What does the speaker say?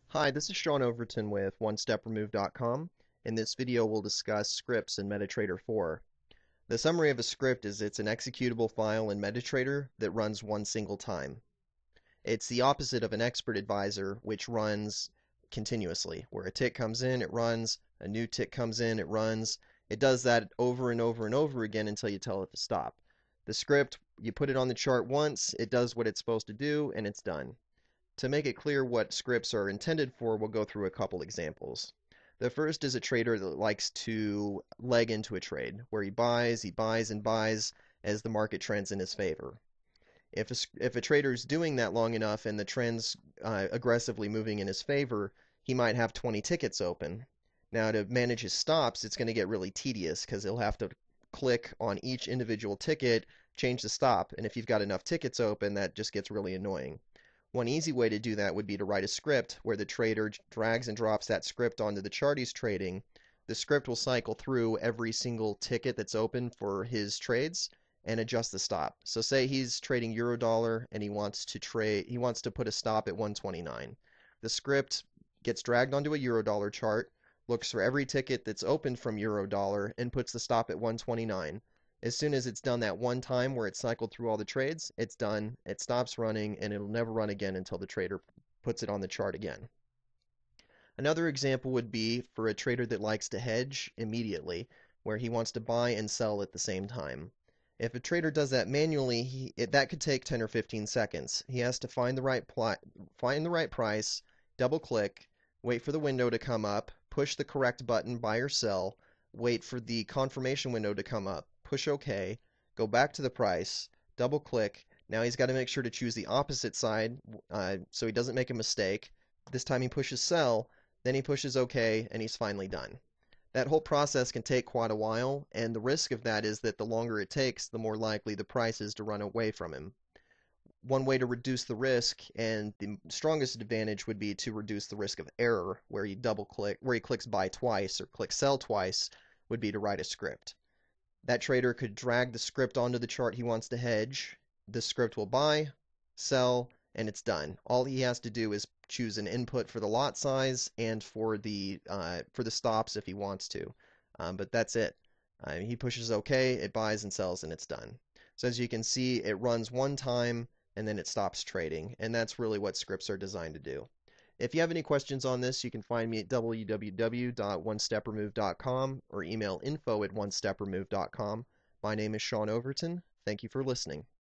Hi, this is Sean Overton with OneStepRemove.com. In this video, we'll discuss scripts in MetaTrader 4. The summary of a script is it's an executable file in MetaTrader that runs one single time. It's the opposite of an expert advisor, which runs continuously, where a tick comes in, it runs, a new tick comes in, it runs. It does that over and over and over again until you tell it to stop. The script, you put it on the chart once, it does what it's supposed to do, and it's done. To make it clear what scripts are intended for, we'll go through a couple examples. The first is a trader that likes to leg into a trade, where he buys, and buys as the market trends in his favor. If a trader is doing that long enough and the trend's aggressively moving in his favor, he might have 20 tickets open. Now, to manage his stops, it's going to get really tedious because he'll have to click on each individual ticket, change the stop, and if you've got enough tickets open, that just gets really annoying. One easy way to do that would be to write a script where the trader drags and drops that script onto the chart he's trading. The script will cycle through every single ticket that's open for his trades and adjust the stop. So say he's trading euro dollar and he wants to put a stop at 129. The script gets dragged onto a euro dollar chart, looks for every ticket that's open from euro dollar and puts the stop at 129. As soon as it's done that one time where it's cycled through all the trades, it's done, it stops running, and it'll never run again until the trader puts it on the chart again. Another example would be for a trader that likes to hedge immediately, where he wants to buy and sell at the same time. If a trader does that manually, that could take 10 or 15 seconds. He has to find the right price, double click, wait for the window to come up, push the correct button, buy or sell, wait for the confirmation window to come up, push OK, go back to the price, double click. Now he's got to make sure to choose the opposite side so he doesn't make a mistake. This time he pushes sell, then he pushes OK, and he's finally done. That whole process can take quite a while, and the risk of that is that the longer it takes, the more likely the price is to run away from him. One way to reduce the risk, and the strongest advantage would be to reduce the risk of error, where he clicks buy twice or clicks sell twice, would be to write a script. That trader could drag the script onto the chart he wants to hedge. The script will buy, sell, and it's done. All he has to do is choose an input for the lot size and for the stops if he wants to. But that's it. He pushes OK, it buys and sells, and it's done. So as you can see, it runs one time and then it stops trading, and that's really what scripts are designed to do. If you have any questions on this, you can find me at www.onestepremove.com or email info@onestepremove.com. My name is Sean Overton. Thank you for listening.